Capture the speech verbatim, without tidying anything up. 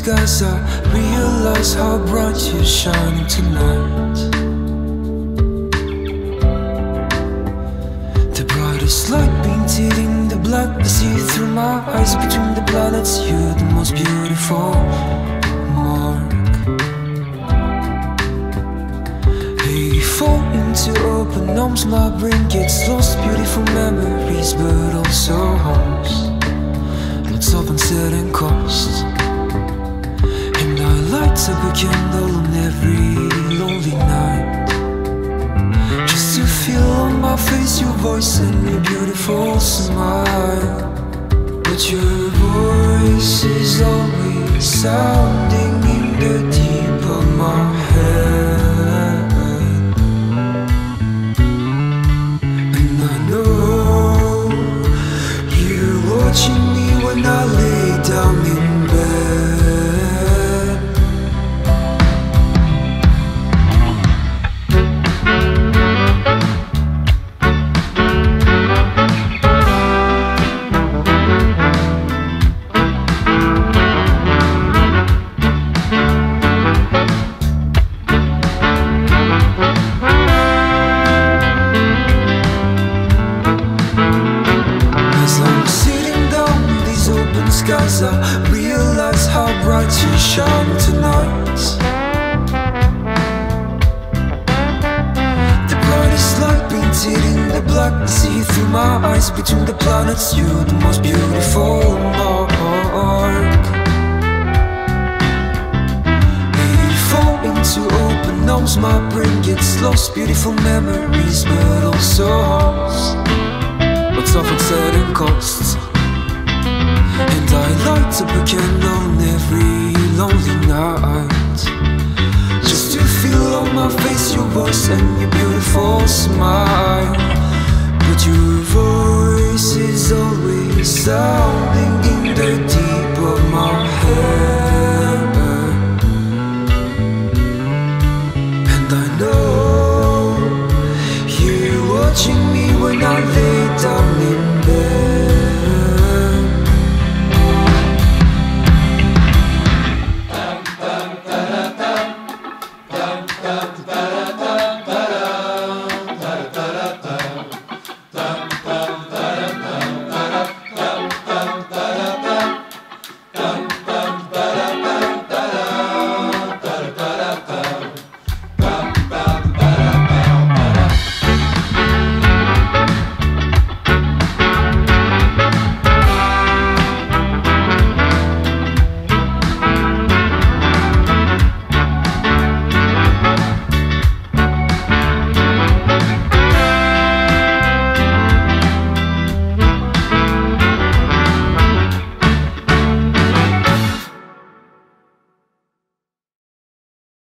skies, I realize how bright you're shining tonight. The brightest light painted in the black, I see through my eyes. Between the planets, you're the most beautiful mark. Hey, fall into open arms, my brain gets lost. Beautiful memories, but also homes. Lots of unsaid and cost. And I light up a candle on every lonely night, just to feel on my face your voice and your beautiful smile. But your voice is always sounding in the deep of my head. And I know you're watching me when I lay down in bed. Skies, I realize how bright you shine tonight. The brightest light painted in the black, I see through my eyes. Between the planets, you're the most beautiful mark. You fall into open arms, my brain gets lost. Beautiful memories, but also homes. Lots of unsaid and costs. And I light up a candle